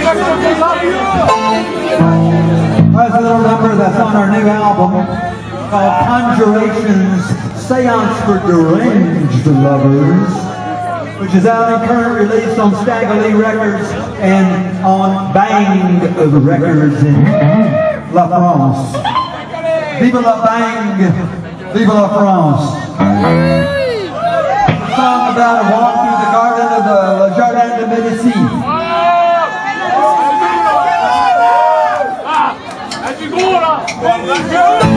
That's a little number that's on our new album called Conjurations, Seance for Deranged Lovers, which is out in current release on Stagger Lee Records and on Bang Records in La France. Vive la Bang, vive la France. A song about a walk through the garden of the Jardin de Medicis. È sicuro!